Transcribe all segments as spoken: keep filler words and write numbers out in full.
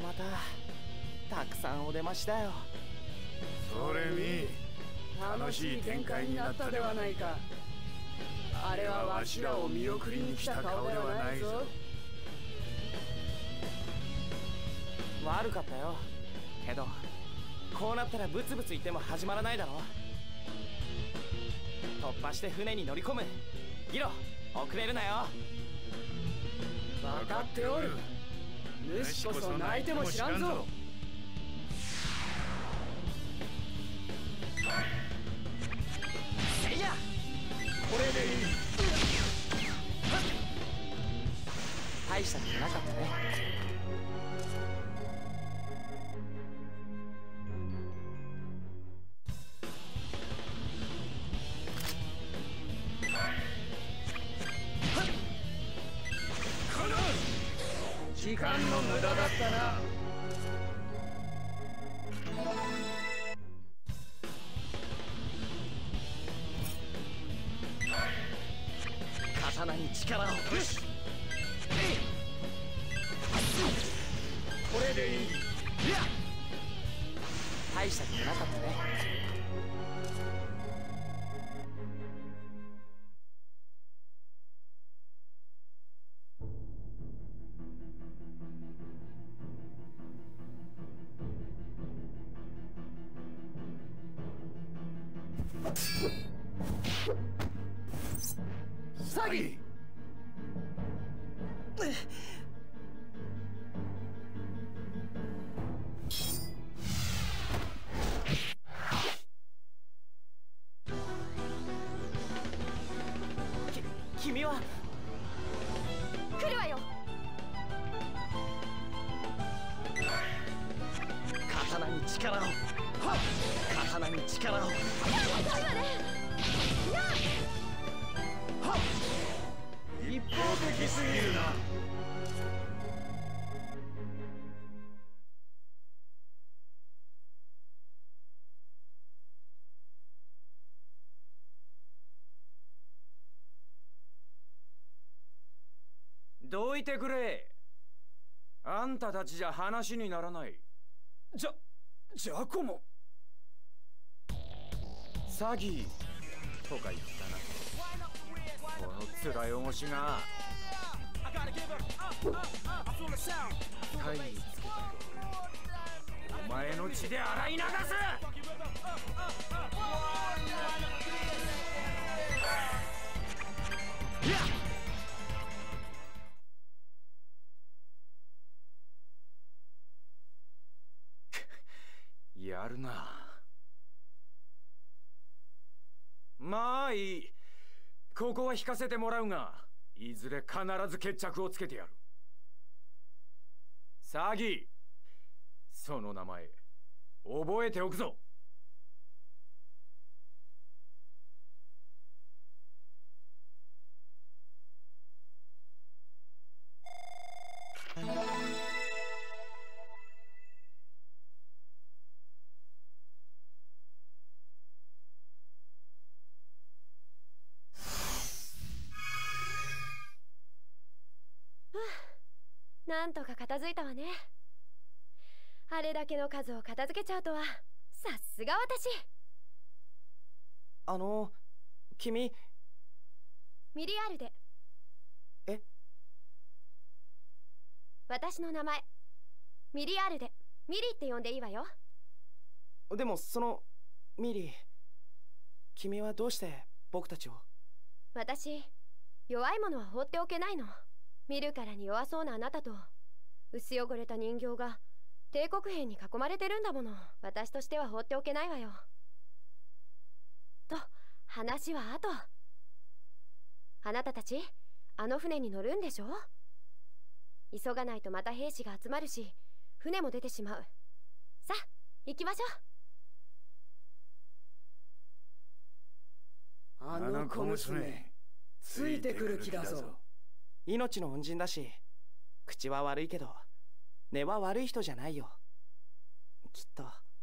またたくさんお出ましだよ。 それに楽しい展開になったではないか。あれはわしらを見送りに来た顔ではないぞ。 悪かったよ。けどこうなったらブツブツ言っても始まらないだろ。突破して船に乗り込む。ギロ、遅れるなよ。 分かっておる。主こそ泣いても知らんぞ。 せいや、 これでいい。 大したことなかったね。 時間の無駄だったな。 刀に力を。よし、 これでいい。 大したことなかったね。 詐欺。 き、君は来るわよ。 刀に力を。刀に力を。 遅いわね。 一方的すぎるな。 どいてくれ。あんたたちじゃ話にならない。 じゃ、ジャコモ。 詐欺とか言ったな。この面汚しが体につけたお前の血で洗い流す。やるな。まあいい。ここは引かせてもらうが、いずれ必ず決着をつけてやる。詐欺、その名前覚えておくぞ。 なんとか片付いたわね。あれだけの数を片付けちゃうとは、さすが私。 あの、君。 ミリアルデ。 え？ 私の名前ミリアルデ。ミリって呼んでいいわよ。 でもそのミリー、君はどうして僕たちを？ 私、弱いものは放っておけないの。見るからに弱そうなあなたと薄汚れた人形が帝国兵に囲まれてるんだもの。私としては放っておけないわよ。と話はあと。あなたたちあの船に乗るんでしょ。急がないとまた兵士が集まるし、船も出てしまう。さあ行きましょう。 あの小娘ついてくる気だぞ。 命の恩人だし、口は悪いけど根は悪い人じゃないよ、きっと。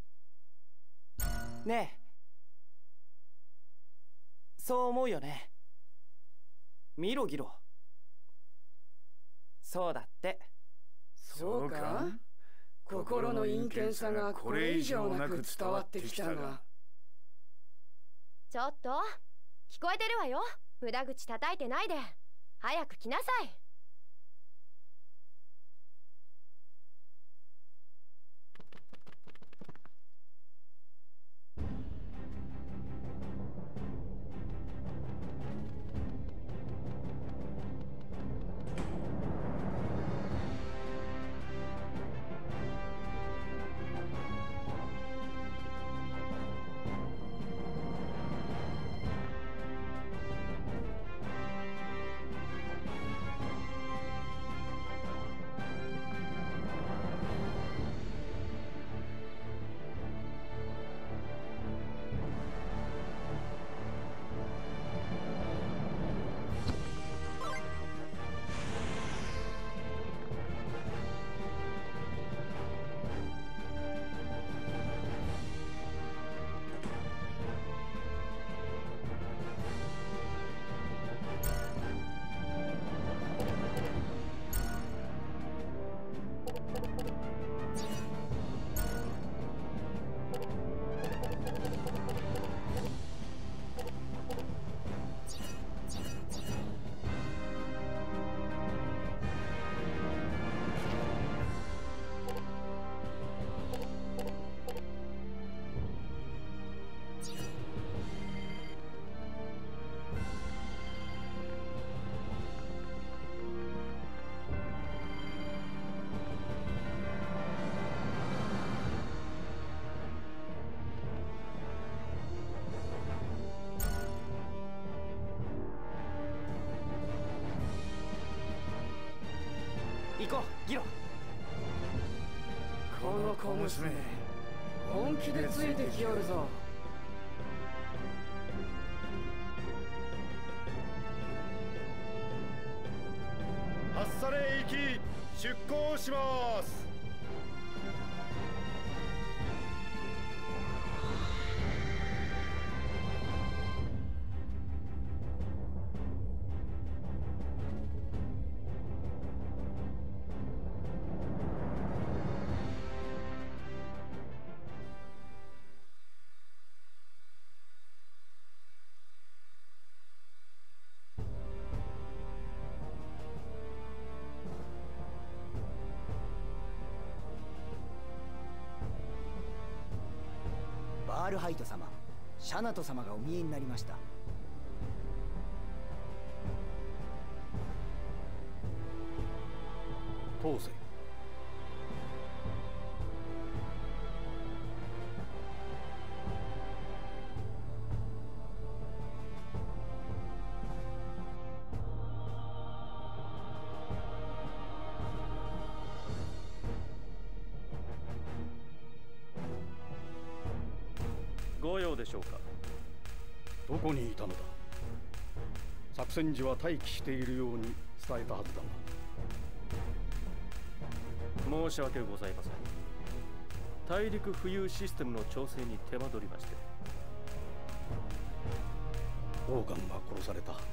ねえ、そう思うよね。見ろギロ。そうだって。 そうか？ 心の陰険さがこれ以上なく伝わってきたが。 ちょっと聞こえてるわよ。無駄口叩いてないで早く来なさい。 行こうギロ。 この小娘本気でついてきよるぞ。 ハッサレ行き出港します。 バールハイト様、シャナト様がお見えになりました。 通せ。 ご用でしょうか。 どこにいたのだ。作戦時は待機しているように伝えたはずだが。申し訳ございません。大陸浮遊システムの調整に手間取りまして。 オーガンが殺された。は。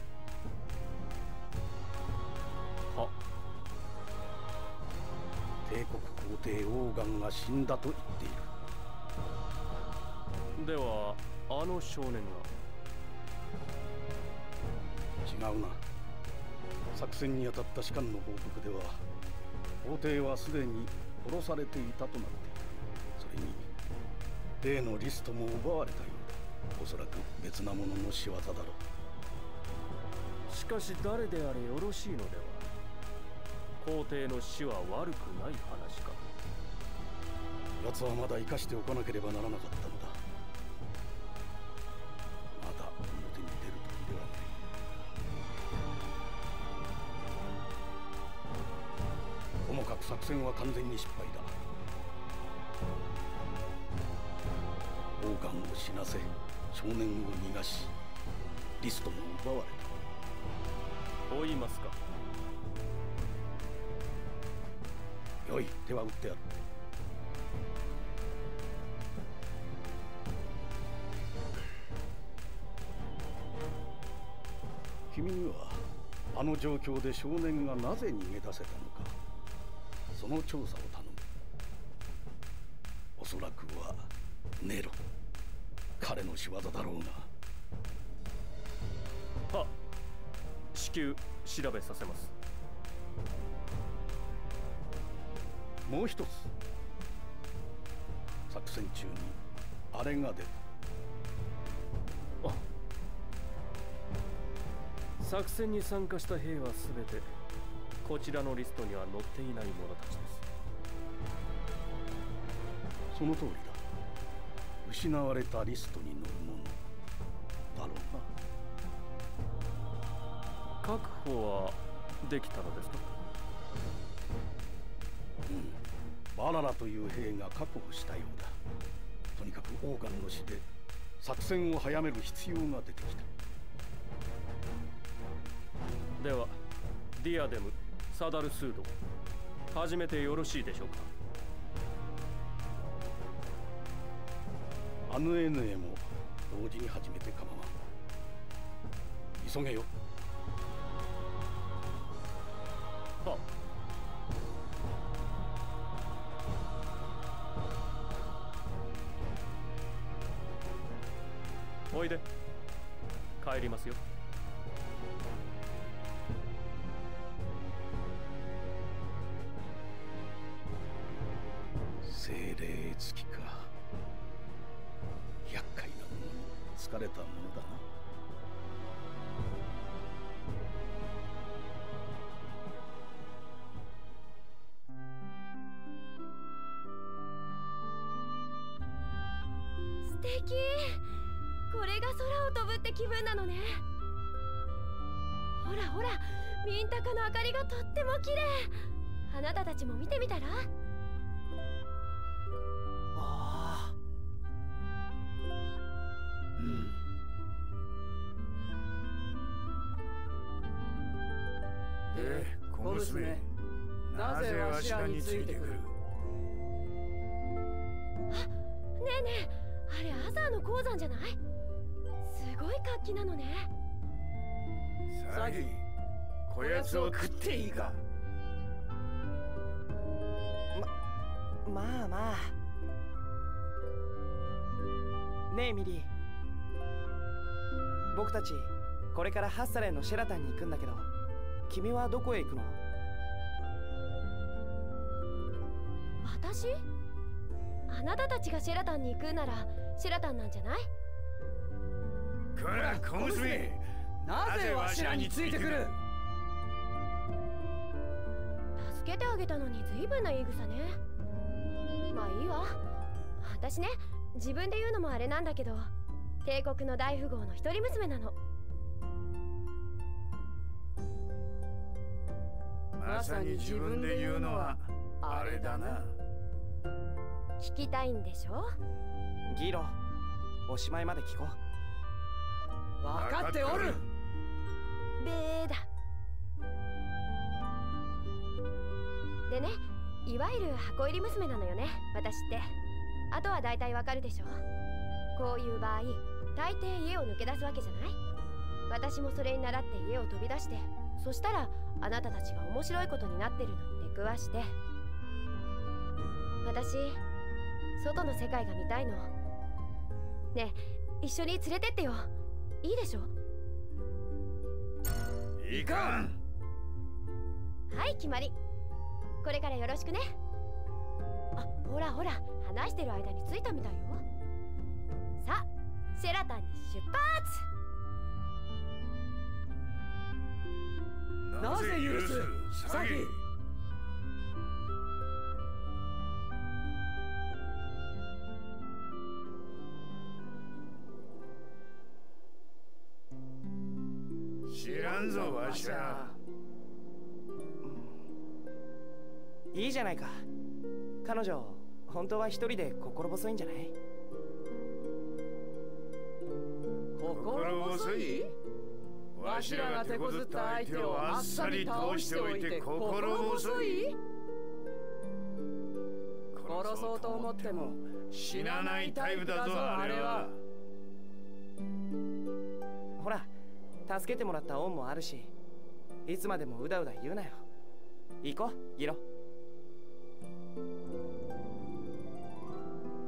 帝国皇帝オーガンが死んだと言っている。 ではあの少年が。 違うな。作戦に当たった士官の報告では皇帝はすでに殺されていたとなっている。それに例のリストも奪われたようだ。おそらく別な者の仕業だろう。しかし誰であれよろしいのでは。皇帝の死は悪くない話か。 奴はまだ生かしておかなければならなかったのだ。まだ表に出る時ではない。ともかく作戦は完全に失敗だ。オーガンを死なせ、少年を逃がし、リストも奪われた。追いますか。 よい、手は打ってやる。君にはあの状況で少年がなぜ逃げ出せたのか、その調査を頼む。 おそらくはネロ、彼の仕業だろうが。 はっ、至急調べさせます。 もう一つ、作戦中にあれが出た。 あ、作戦に参加した兵はすべてこちらのリストには載っていない者たちです。 その通りだ。失われたリストに載るものだろうな。 確保はできたのですか？ うん、バララという兵が確保したようだ。とにかくオーガンの死で作戦を早める必要が出てきた。 ではディアデム、サダルスード、始めてよろしいでしょうか？ アヌエヌエも同時に始めて構わん。急げよ。 はっ。おいで。帰りますよ。 精霊付きか。厄介なものに疲れたものだな。 素敵。これが空を飛ぶって気分なのね。ほらほら、ミンタカの明かりがとっても綺麗。あなたたちも見てみたら？ ああ、 うん。 で、小娘、なぜわしらについてくる？ あ、ねえねえ、あれアザーの鉱山じゃない？すごい活気なのね。 サギ、こやつを食っていいか？ ままあまあ。ねえミリー、僕たちこれからハッサレンのシェラタンに行くんだけど、君はどこへ行くの？ 私？あなたたちがシェラタンに行くならシェラタンなんじゃない？ こら小娘、なぜわしらについてくる？ 助けてあげたのに随分な言い草ね。まあいいわ。私ね、自分で言うのもあれなんだけど、帝国の大富豪の一人娘なの。 まさに自分で言うのはあれだな。 聞きたいんでしょ？ ギロ、おしまいまで聞こう。 分かっておる。 べーだ。でね、いわゆる箱入り娘なのよね、私って。あとは大体わかるでしょ。こういう場合、大抵家を抜け出すわけじゃない？私もそれに倣って家を飛び出して、そしたらあなたたちが面白いことになってるのに出くわして。私、外の世界が見たいの。ねえ、一緒に連れてってよ。いいでしょ？ いかん。 はい、決まり。これからよろしくね。あ、ほらほら、話してる間に着いたみたいよ。さあ、シェラタンに出発。 なぜ許す、サギ。知らんぞわしゃ。 いいじゃないか。彼女本当は一人で心細いんじゃない？ 心細い？わしらが手こずった相手をあっさり倒しておいて心細い？殺そうと思っても死なないタイプだぞあれは。 ほら、助けてもらった恩もあるし、いつまでもうだうだ言うなよ。行こう、ギロ。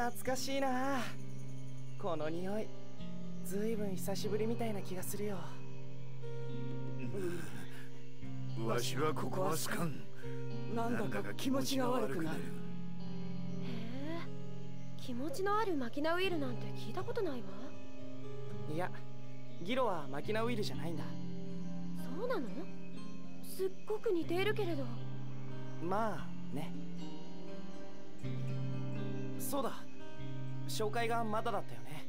懐かしいな。この匂いずいぶん久しぶりみたいな気がするよ。 わしはここは好かん。なんだか気持ちが悪くなる。 へえ、気持ちのあるマキナウイルなんて聞いたことないわ。 いや、ギロはマキナウイルじゃないんだ。 そうなの？すっごく似ているけれど。 まあね。そうだ、紹介がまだだったよね。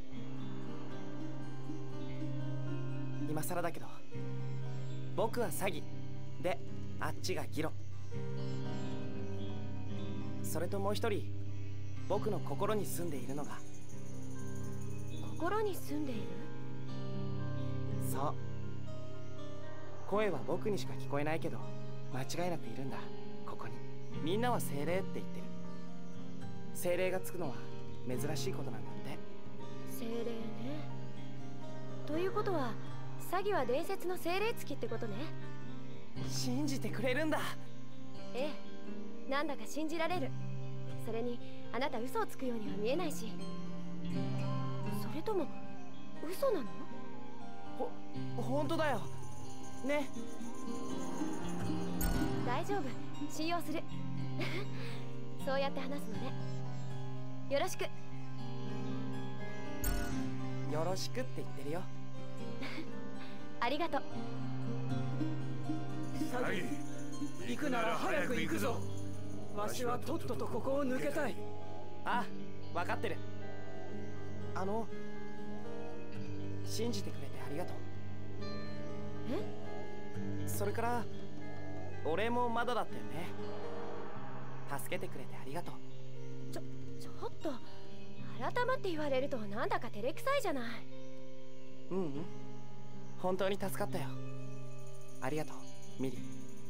今更だけど、僕はサギで、あっちがギロ。それともう一人、僕の心に住んでいるのが。 心に住んでいる？ そう。声は僕にしか聞こえないけど、間違いなくいるんだ、ここに。みんなは精霊って言ってる。精霊がつくのは珍しいことなんだって。 精霊ね。ということはサギは伝説の精霊付きってことね。 信じてくれるんだ。 ええ、なんだか信じられる。それにあなた嘘をつくようには見えないし。それとも嘘なの？ ほ、本当だよね。 大丈夫、信用する。そうやって話すのね。よろしく。 よろしくって言ってるよ。 ありがとう。 サギ、行くなら早く行くぞ。わしはとっととここを抜けたい。 あ、分かってる。あの、信じてくれてありがとう。 え？ それから俺もまだだったよね。助けてくれてありがとう。 ちょ、ちょっと改まって言われるとなんだか照れくさいじゃない。 うんうん、本当に助かったよ。ありがとうミリ。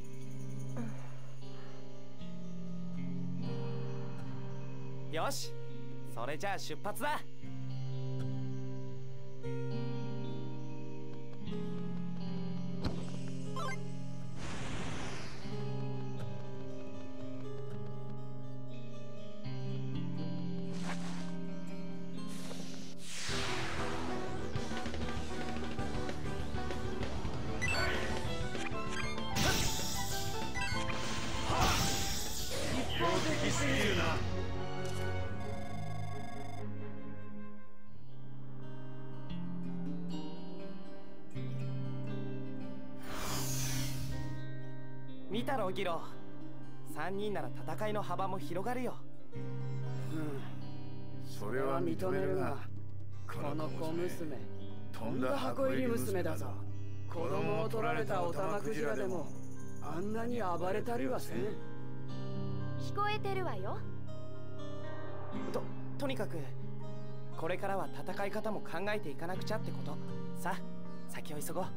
うん、よし、それじゃあ出発だ。見たろギロ、さんにんなら戦いの幅も広がるよ。 うん、それは認めるが、この小娘とんだ箱入り娘だぞ。子供を取られたオタマクジラでもあんなに暴れたりはせん。 聞こえてるわよ。 ととにかくこれからは戦い方も考えていかなくちゃってこと。さあ先を急ごう。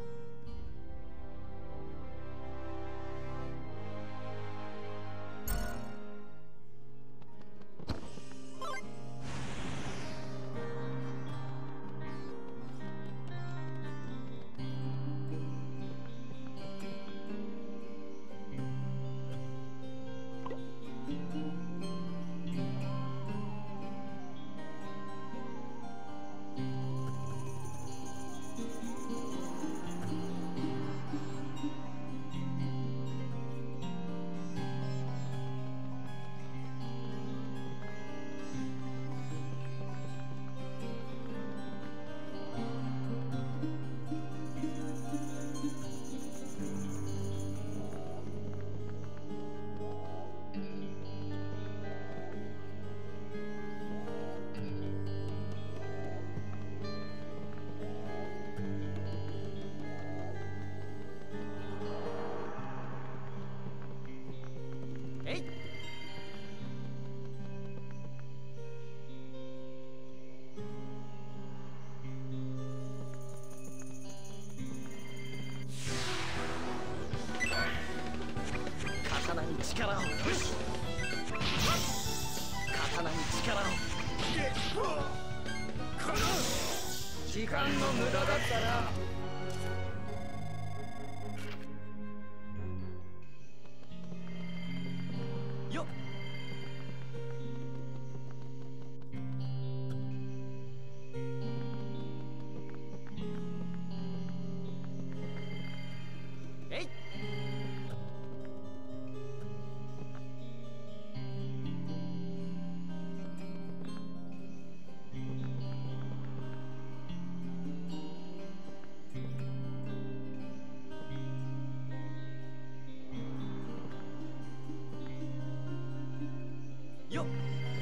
刀に力を。刀に力を。 時間の無駄だったな。 よっ。 よっ。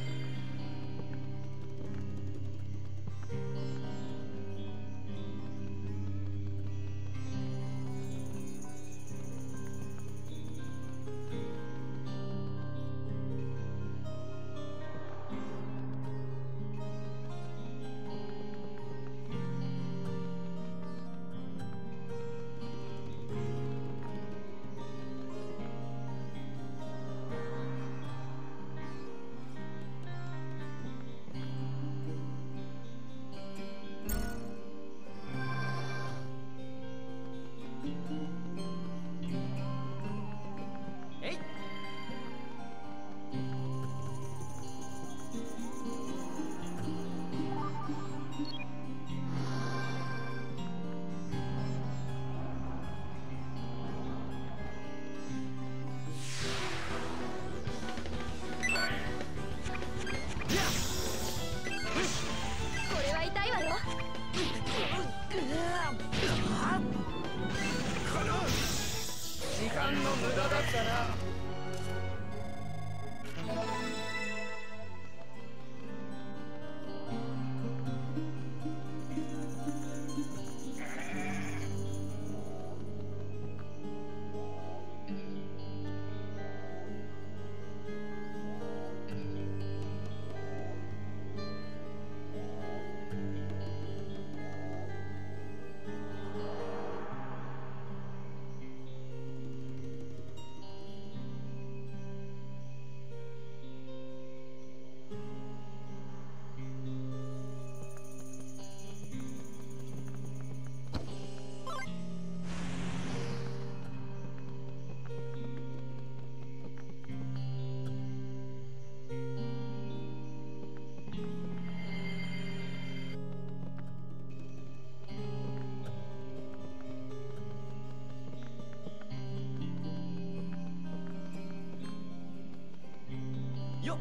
よっ。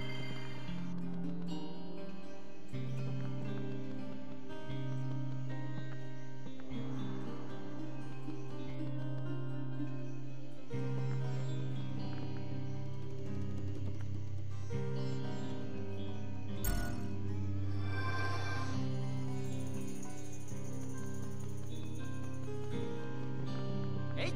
えい。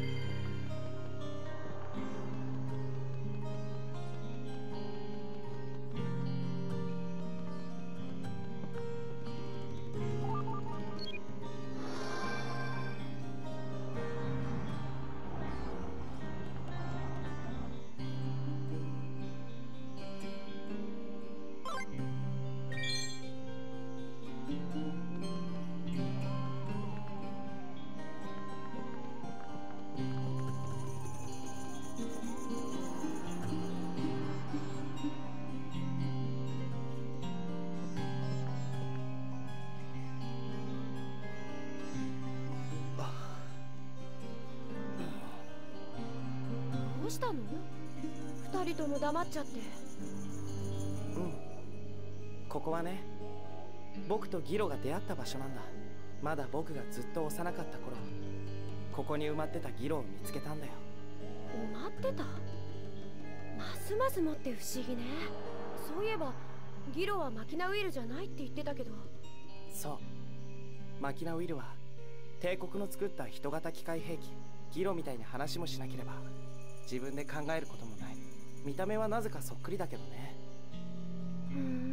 どうしたの？二人とも黙っちゃって。 うん、ここはね、僕とギロが出会った場所なんだ。まだ僕がずっと幼かった頃、ここに埋まってたギロを見つけたんだよ。 埋まってた？ますますもって不思議ね。そういえばギロはマキナウイルじゃないって言ってたけど。 そう、マキナウイルは帝国の作った人型機械兵器ギロみたいに話もしなければ自分で考えることもない。見た目はなぜかそっくりだけどね。 ふん。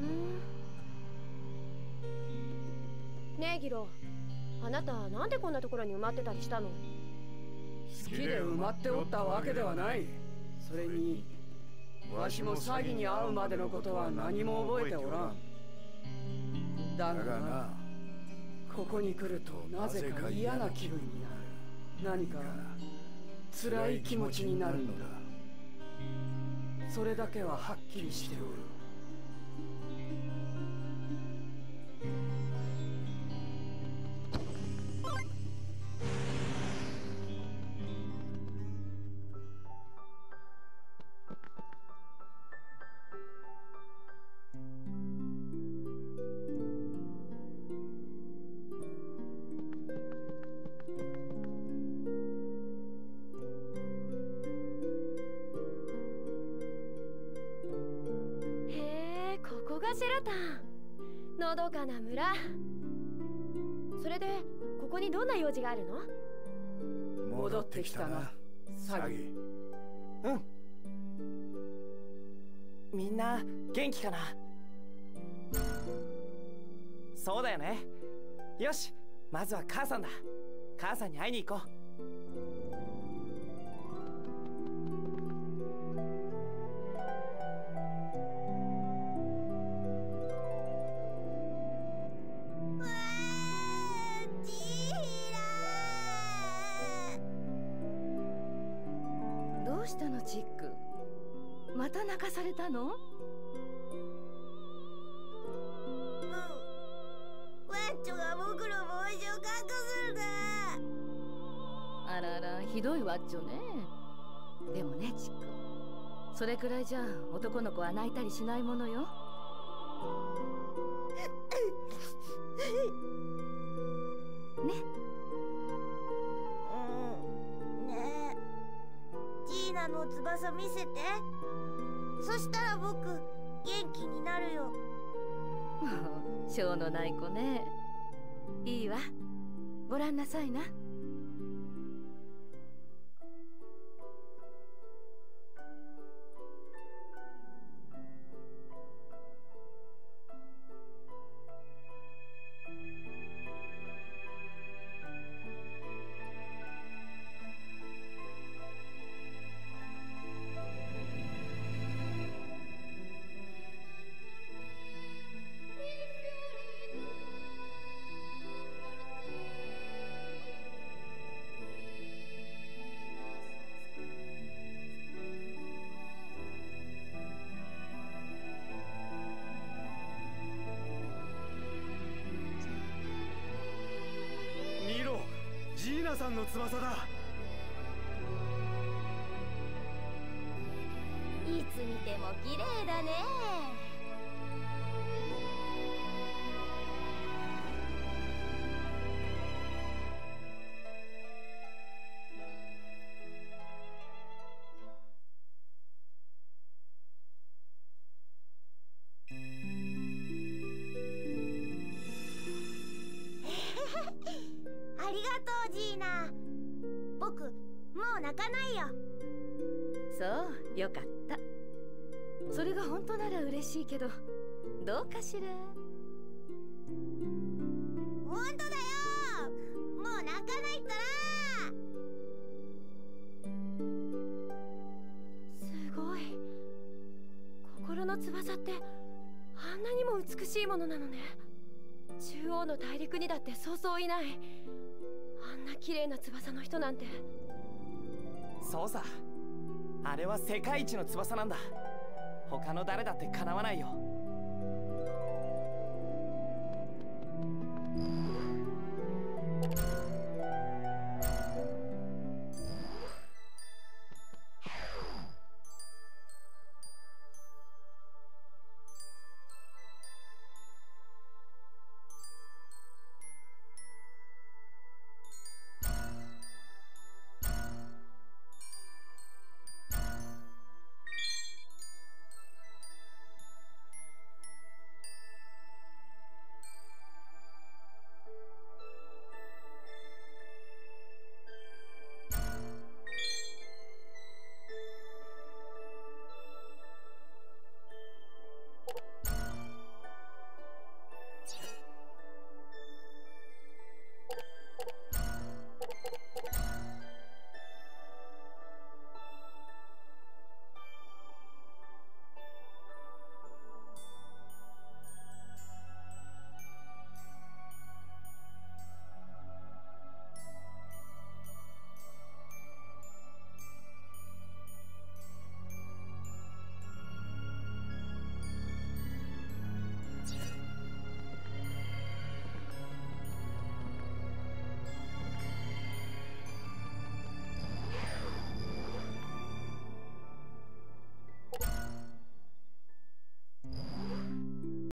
ねえギロ、あなたなんでこんなところに埋まってたりしたの？ 好きで埋まっておったわけではない。それにわしも詐欺に遭うまでのことは何も覚えておらん。だがな、ここに来るとなぜか嫌な気分になる。何か辛い気持ちになるのだ。それだけははっきりしておる。 頭たん、のどかな村。それでここにどんな用事があるの？ 戻ってきたな、サギ。 うん。みんな元気かな？そうだよね。よし、まずは母さんだ。母さんに会いに行こう。 どうしたのチック？また泣かされたの？ うん。ワッチョが僕の帽子を隠すんだ。 あらら、ひどいわっちょね。でもねチック、それくらいじゃ男の子は泣いたりしないものよ。ね。 うん。ねえ、ジーナの翼見せて。そしたら僕元気になるよ。 しょうのない子ね。いいわ、ごらんなさいな。 ジーナさんの翼だ。 いつ見ても綺麗だね。ありがとうジーナ。僕もう泣かないよ。 そう、よかった。それが本当なら嬉しいけど、どうかしら。 本当だよ。もう泣かないったら。 すごい。心の翼ってあんなにも美しいものなのね。中央の大陸にだってそうそういない。あんな綺麗な翼の人なんて。 そうさ、あれは世界一の翼なんだ。他の誰だってかなわないよ。